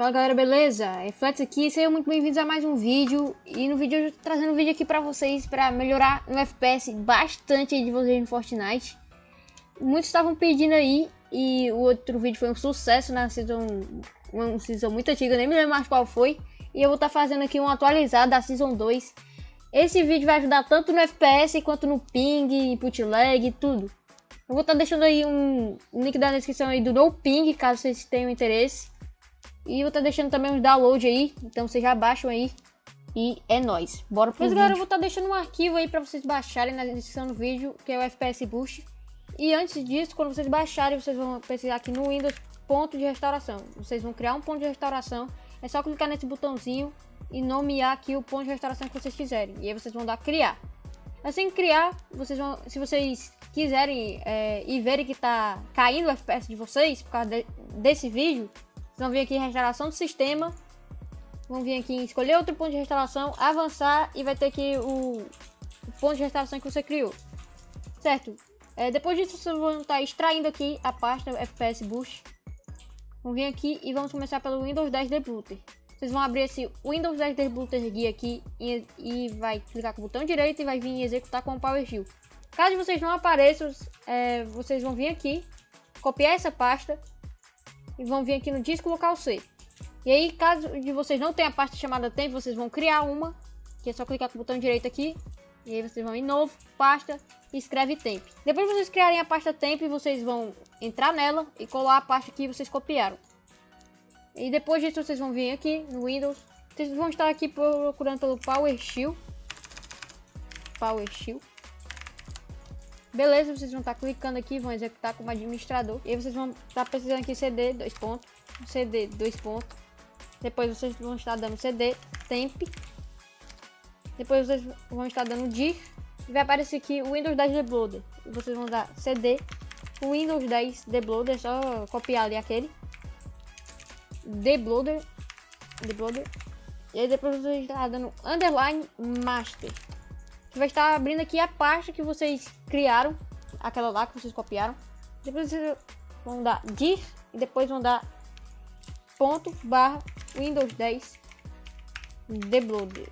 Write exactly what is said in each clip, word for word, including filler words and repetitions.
Fala galera, beleza? É Flex aqui, sejam muito bem-vindos a mais um vídeo. E no vídeo eu tô trazendo um vídeo aqui pra vocês pra melhorar no F P S bastante aí de vocês no Fortnite. Muitos estavam pedindo aí e o outro vídeo foi um sucesso na season, uma season muito antiga, nem me lembro mais qual foi. E eu vou estar tá fazendo aqui um atualizado da season dois. Esse vídeo vai ajudar tanto no F P S quanto no ping, input lag e tudo. Eu vou estar tá deixando aí um link da descrição aí do No Ping, caso vocês tenham interesse. E eu vou estar tá deixando também uns download aí, então vocês já baixam aí. E é nóis, bora pro Pois vídeo. Galera, eu vou estar tá deixando um arquivo aí pra vocês baixarem na descrição do vídeo, que é o F P S Boost. E antes disso, quando vocês baixarem, vocês vão pesquisar aqui no Windows, ponto de restauração. Vocês vão criar um ponto de restauração, é só clicar nesse botãozinho e nomear aqui o ponto de restauração que vocês quiserem. E aí vocês vão dar criar. Assim que criar, vocês vão, se vocês quiserem é, e verem que tá caindo o F P S de vocês, por causa de, desse vídeo, vocês vão vir aqui em restauração do sistema, vão vir aqui em escolher outro ponto de restauração, avançar e vai ter aqui o, o ponto de restauração que você criou, certo? É, depois disso vocês vão estar extraindo aqui a pasta F P S Boost, vão vir aqui e vamos começar pelo Windows dez Debooter. Vocês vão abrir esse Windows dez Debooter Guia aqui e, e vai clicar com o botão direito e vai vir executar com o PowerShell. Caso vocês não apareçam, é, vocês vão vir aqui, copiar essa pasta e vão vir aqui no disco local C. E aí, caso de vocês não tenham a pasta chamada temp, vocês vão criar uma, que é só clicar com o botão direito aqui. E aí vocês vão em novo, pasta e escreve temp. Depois de vocês criarem a pasta temp, vocês vão entrar nela e colar a pasta que vocês copiaram. E depois disso vocês vão vir aqui no Windows. Vocês vão estar aqui procurando pelo PowerShell. PowerShell. Beleza, vocês vão estar clicando aqui, vão executar como administrador. E aí vocês vão estar precisando aqui cd, dois pontos, cd, dois pontos. Depois vocês vão estar dando cd, temp. Depois vocês vão estar dando dir. E vai aparecer aqui o Windows dez Debloader. E vocês vão dar cd, Windows dez Debloader, só copiar ali aquele. Debloader, Debloader. E aí depois vocês vão estar dando underline master. Que vai estar abrindo aqui a pasta que vocês criaram, aquela lá que vocês copiaram. Depois vocês vão dar dir e depois vão dar ponto barra Windows dez Debloader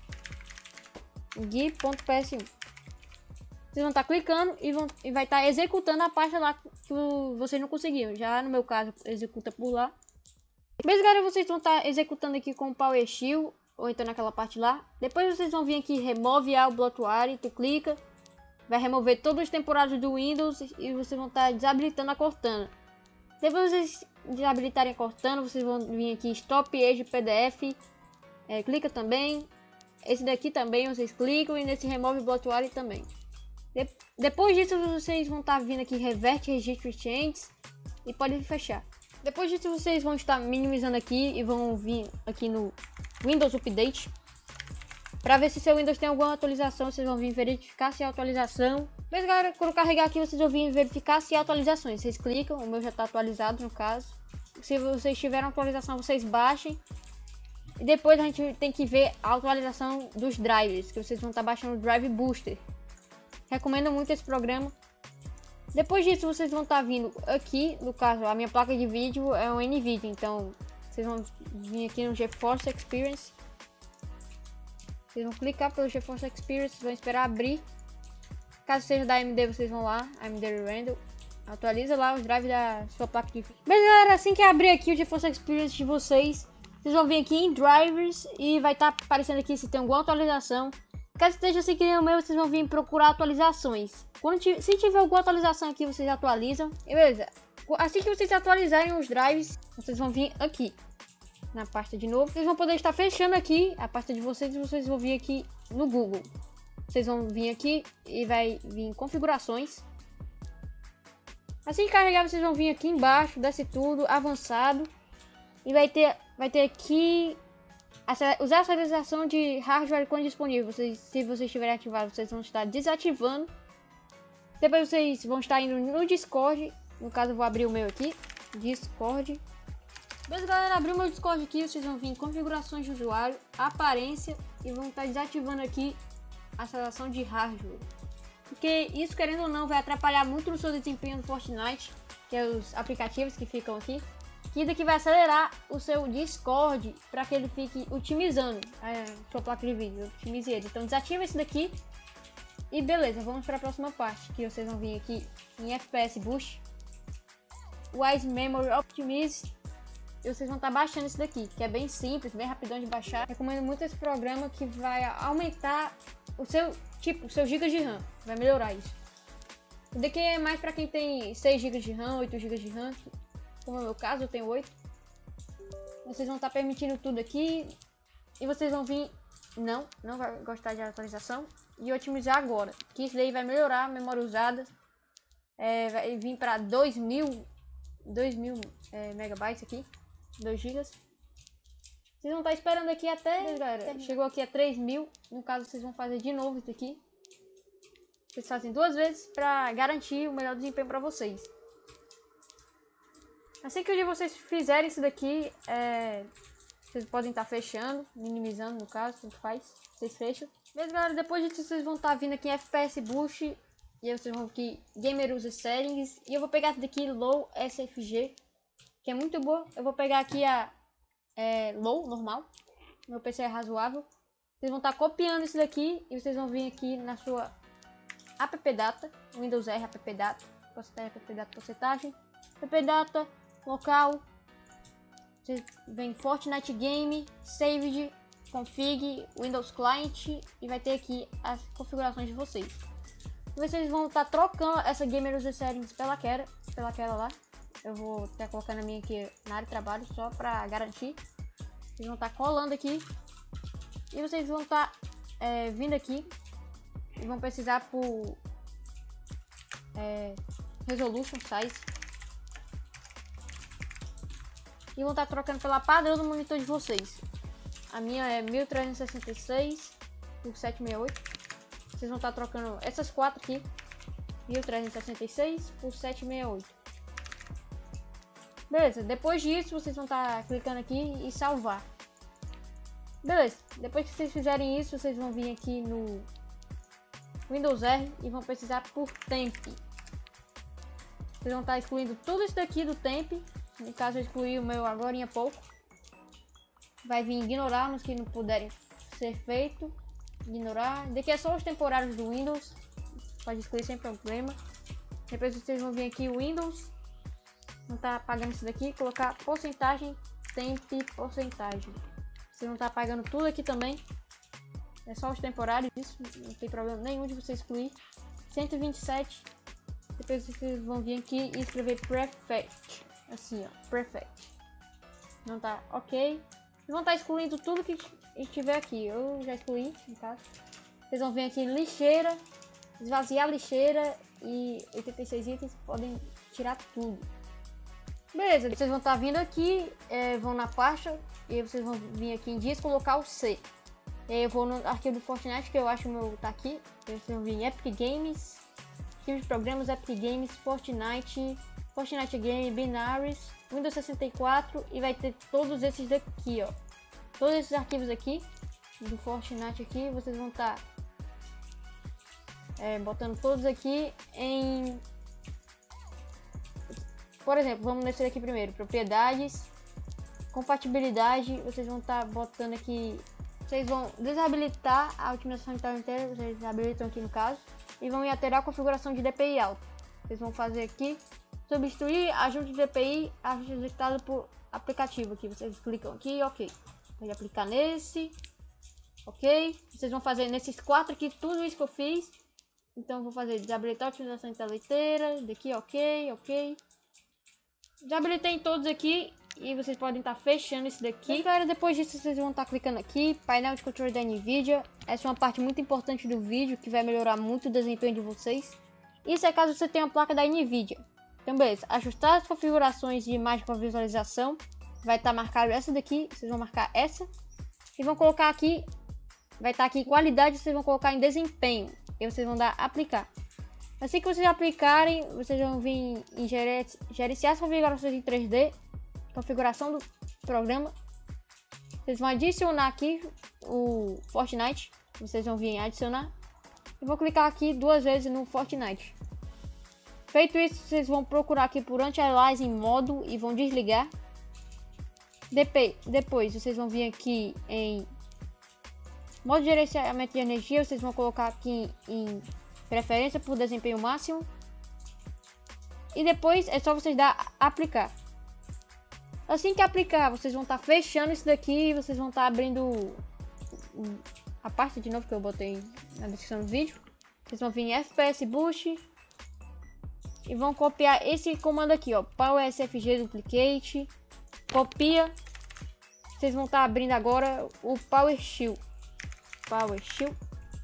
gui.ps1. Vocês vão estar clicando e, vão, e vai estar executando a pasta lá que vocês não conseguiram. Já no meu caso, executa por lá. Beleza, galera, vocês vão estar executando aqui com o PowerShell, ou então naquela parte lá. Depois vocês vão vir aqui, remove all bloatware, tu clica, vai remover todas as temporadas do Windows e vocês vão estar desabilitando a Cortana. Depois vocês desabilitarem a Cortana, vocês vão vir aqui, Stop Age P D F, é, clica também. Esse daqui também vocês clicam e nesse remove bloatware também. De depois disso vocês vão estar vindo aqui, revert registry changes e pode fechar. Depois disso vocês vão estar minimizando aqui e vão vir aqui no Windows Update para ver se seu Windows tem alguma atualização. Vocês vão vir verificar se é atualização. Mas galera, quando carregar aqui vocês vão vir verificar se é atualizações. Vocês clicam, o meu já está atualizado no caso. Se vocês tiverem atualização, vocês baixem. E depois a gente tem que ver a atualização dos drivers, que vocês vão estar baixando o Drive Booster. Recomendo muito esse programa. Depois disso vocês vão estar vindo aqui, no caso a minha placa de vídeo é um NVIDIA, então vocês vão vir aqui no GeForce Experience. Vocês vão clicar pelo GeForce Experience, vão esperar abrir. Caso seja da A M D, vocês vão lá, A M D Randall, atualiza lá os drives da sua placa de vídeo. Mas galera, assim que abrir aqui o GeForce Experience de vocês, vocês vão vir aqui em Drivers e vai estar aparecendo aqui se tem alguma atualização. Caso esteja assim que nem o meu, vocês vão vir procurar atualizações. Quando se tiver alguma atualização aqui, vocês atualizam. E beleza, assim que vocês atualizarem os drives, vocês vão vir aqui na pasta de novo. Vocês vão poder estar fechando aqui a pasta de vocês e vocês vão vir aqui no Google. Vocês vão vir aqui e vai vir em configurações. Assim que carregar, vocês vão vir aqui embaixo, desce tudo, avançado. E vai ter, vai ter aqui usar a atualização de hardware quando disponível. Vocês, se vocês estiverem ativados, vocês vão estar desativando. Depois vocês vão estar indo no Discord. No caso eu vou abrir o meu aqui, Discord. Beleza, galera, abri o meu Discord aqui. Vocês vão vir em configurações de usuário, aparência e vão estar desativando aqui a aceleração de hardware. Porque isso, querendo ou não, vai atrapalhar muito no seu desempenho no Fortnite, que é os aplicativos que ficam aqui. Que daqui vai acelerar o seu Discord para que ele fique otimizando a sua placa de vídeo, otimize ele. Então desativa esse daqui e beleza, vamos para a próxima parte, que vocês vão vir aqui em F P S Boost, Wise Memory Optimize, e vocês vão estar tá baixando esse daqui, que é bem simples, bem rapidão de baixar. Recomendo muito esse programa que vai aumentar o seu tipo, os seus gigas de RAM, vai melhorar isso. Isso daqui é mais para quem tem seis gigas de RAM, oito gigas de RAM. Como é o meu caso, eu tenho oito. Vocês vão estar permitindo tudo aqui. E vocês vão vir... Não, não vai gostar de atualização. E otimizar agora. Que isso daí vai melhorar a memória usada. É, vai vir para dois mil é, megabytes aqui. dois gigas. Vocês vão estar esperando aqui até... Galera, chegou aqui a três mil. No caso, vocês vão fazer de novo isso aqui. Vocês fazem duas vezes para garantir o melhor desempenho para vocês. Assim que vocês fizerem isso daqui, é, vocês podem estar fechando, minimizando no caso, tanto faz, vocês fecham. Beleza, galera, depois disso vocês vão estar vindo aqui em F P S Boost, e aí vocês vão aqui Gamer User Settings, e eu vou pegar daqui Low S F G, que é muito boa. Eu vou pegar aqui a é, Low, normal, meu P C é razoável. Vocês vão estar copiando isso daqui, e vocês vão vir aqui na sua appdata, Windows R appdata, porcentagem appdata, porcentagem, appdata, local, você vem Fortnite Game, Saved, Config, Windows Client e vai ter aqui as configurações de vocês. E vocês vão estar tá trocando essa Gamer User Settings pela Kera, pela Kera lá. Eu vou estar tá colocando a minha aqui na área de trabalho só para garantir. Vocês vão estar tá colando aqui e vocês vão estar tá, é, vindo aqui e vão precisar por é, Resolution Size. E vão estar trocando pela padrão do monitor de vocês. A minha é mil trezentos e sessenta e seis por setecentos e sessenta e oito. Vocês vão estar trocando essas quatro aqui. mil trezentos e sessenta e seis por setecentos e sessenta e oito. Beleza, depois disso vocês vão estar clicando aqui e salvar. Beleza, depois que vocês fizerem isso, vocês vão vir aqui no Windows R e vão precisar por temp. Vocês vão estar excluindo tudo isso daqui do temp. No caso, eu excluí o meu agora em pouco. Vai vir ignorar nos que não puderem ser feito. Ignorar. Daqui é só os temporários do Windows. Pode excluir sem problema. Depois vocês vão vir aqui o Windows. Vão estar apagando isso daqui. Colocar porcentagem, temp, porcentagem. Vocês vão estar apagando tudo aqui também. É só os temporários. Isso não tem problema nenhum de você excluir. cento e vinte e sete. Depois vocês vão vir aqui e escrever prefect. Assim, ó, perfect. Não tá ok. Vocês vão estar excluindo tudo que estiver aqui. Eu já excluí, no caso. Vocês vão vir aqui em lixeira, esvaziar a lixeira e oitenta e seis itens, podem tirar tudo. Beleza, vocês vão estar vindo aqui, é, vão na pasta e vocês vão vir aqui em disco local C. Eu vou no arquivo do Fortnite, que eu acho que o meu tá aqui. Vocês vão vir em Epic Games, arquivo de programas, Epic Games, Fortnite, Fortnite Game, Binaries, Windows sessenta e quatro e vai ter todos esses daqui, ó. Todos esses arquivos aqui do Fortnite aqui, vocês vão estar tá, é, botando todos aqui em... Por exemplo, vamos nesse aqui primeiro, propriedades, compatibilidade, vocês vão estar tá botando aqui, vocês vão desabilitar a otimização de tela inteira, vocês desabilitam aqui no caso, e vão alterar a configuração de D P I alto. Vocês vão fazer aqui, substituir ajuste de D P I, ajuste executado por aplicativo aqui, vocês clicam aqui, ok. Pode aplicar nesse, ok. Vocês vão fazer nesses quatro aqui, tudo isso que eu fiz. Então eu vou fazer desabilitar a otimização de tela inteira, daqui ok, ok. Desabilitei em todos aqui e vocês podem estar tá fechando esse daqui. E, galera, depois disso vocês vão estar tá clicando aqui, painel de controle da Nvidia. Essa é uma parte muito importante do vídeo que vai melhorar muito o desempenho de vocês. Isso é caso você tenha uma placa da Nvidia. Então beleza, ajustar as configurações de imagem com visualização. Vai estar tá marcado essa daqui, vocês vão marcar essa. E vão colocar aqui, vai estar tá aqui qualidade, vocês vão colocar em desempenho. E vocês vão dar aplicar. Assim que vocês aplicarem, vocês vão vir em gerenciar as configurações em três D, configuração do programa. Vocês vão adicionar aqui o Fortnite, vocês vão vir em adicionar. E vou clicar aqui duas vezes no Fortnite. Feito isso, vocês vão procurar aqui por Anti-Aliasing modo e vão desligar. Depois, depois vocês vão vir aqui em modo de gerenciamento de energia, vocês vão colocar aqui em preferência por desempenho máximo. E depois é só vocês dar aplicar. Assim que aplicar, vocês vão estar tá fechando isso daqui, vocês vão estar tá abrindo a parte de novo que eu botei na descrição do vídeo. Vocês vão vir em F P S Boost e vão copiar esse comando aqui, ó, Power S F G Duplicate. Copia. Vocês vão estar tá abrindo agora o PowerShell. PowerShell.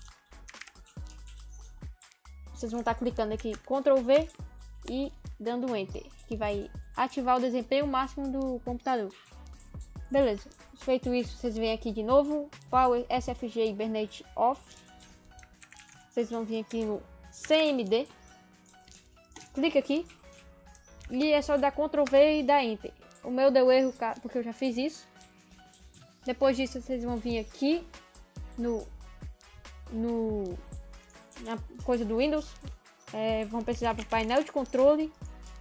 Vocês vão estar tá clicando aqui control V e dando Enter, que vai ativar o desempenho máximo do computador. Beleza. Feito isso, vocês vêm aqui de novo, Power S F G Hibernate Off. Vocês vão vir aqui no C M D. Clica aqui e é só dar control V e dar Enter. O meu deu erro porque eu já fiz isso. Depois disso, vocês vão vir aqui no, no na coisa do Windows. É, vão precisar do painel de controle.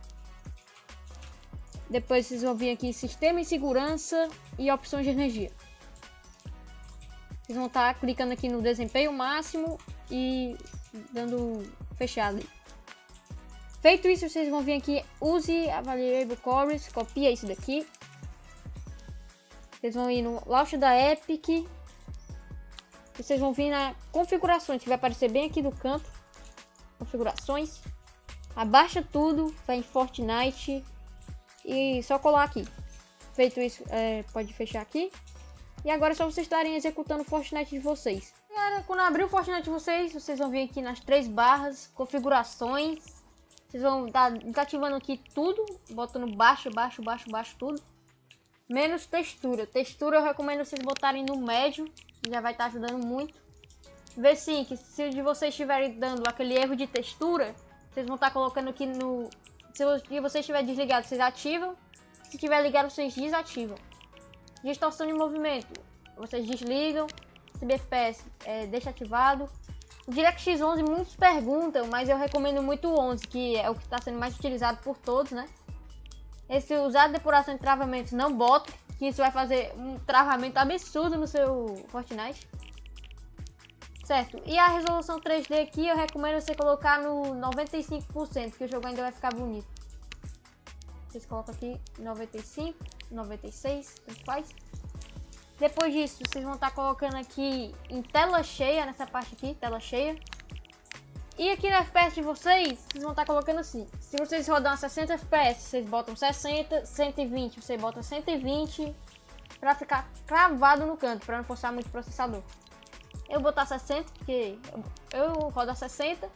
Depois vocês vão vir aqui em Sistema e Segurança e Opções de Energia. Vocês vão estar tá clicando aqui no Desempenho Máximo e dando fechado. Feito isso, vocês vão vir aqui, use Available Cores, copia isso daqui. Vocês vão ir no Launch da Epic. Vocês vão vir na Configurações, que vai aparecer bem aqui no canto. Configurações. Abaixa tudo, vai em Fortnite e só colar aqui. Feito isso, é, pode fechar aqui. E agora é só vocês estarem executando o Fortnite de vocês. Agora, quando abrir o Fortnite de vocês, vocês vão vir aqui nas três barras, Configurações. Vocês vão estar desativando aqui tudo, botando baixo, baixo, baixo, baixo tudo. Menos textura. Textura eu recomendo vocês botarem no médio, já vai estar ajudando muito. V cinco, se de vocês estiverem dando aquele erro de textura, vocês vão estar colocando aqui no... Se você estiver desligado, vocês ativam. Se estiver ligado, vocês desativam. Distorção de movimento, vocês desligam. C B F P S, é, deixa ativado. O DirectX onze muitos perguntam, mas eu recomendo muito o onze, que é o que está sendo mais utilizado por todos, né? Esse usar depuração de travamentos não bota, que isso vai fazer um travamento absurdo no seu Fortnite. Certo, e a resolução três D aqui eu recomendo você colocar no noventa e cinco por cento, que o jogo ainda vai ficar bonito. Vocês colocam aqui noventa e cinco, noventa e seis, tanto faz. Depois disso, vocês vão estar colocando aqui em tela cheia, nessa parte aqui, tela cheia. E aqui no F P S de vocês, vocês vão estar colocando assim. Se vocês rodam a sessenta F P S, vocês botam sessenta, cento e vinte, você bota cento e vinte, para ficar cravado no canto, para não forçar muito o processador. Eu vou botar sessenta, porque eu, eu rodo a sessenta.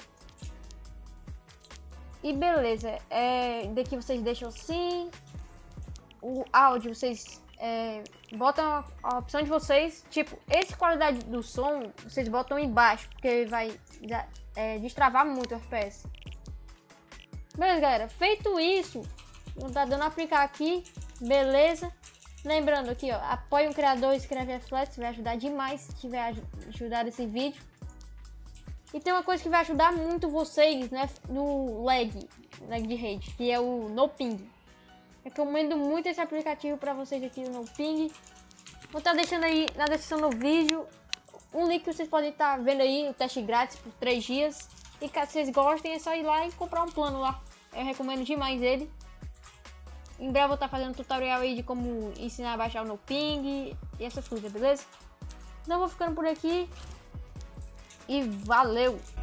E beleza, é, daqui vocês deixam assim. O áudio vocês... É, botam a opção de vocês, tipo, essa qualidade do som, vocês botam embaixo, porque vai é, destravar muito o F P S. Beleza, galera, feito isso, não tá dando a aplicar aqui, beleza. Lembrando aqui, ó, apoie um criador, escreve Flex, vai ajudar demais se tiver ajudado esse vídeo. E tem uma coisa que vai ajudar muito vocês, né, no lag, lag de rede, que é o NoPing. Recomendo muito esse aplicativo para vocês aqui no NoPing. Vou estar deixando aí na descrição do vídeo um link que vocês podem estar vendo aí, o teste grátis por três dias. E caso vocês gostem, é só ir lá e comprar um plano lá. Eu recomendo demais ele. Em breve eu vou estar fazendo um tutorial aí de como ensinar a baixar o NoPing e essas coisas, beleza? Então eu vou ficando por aqui. E valeu!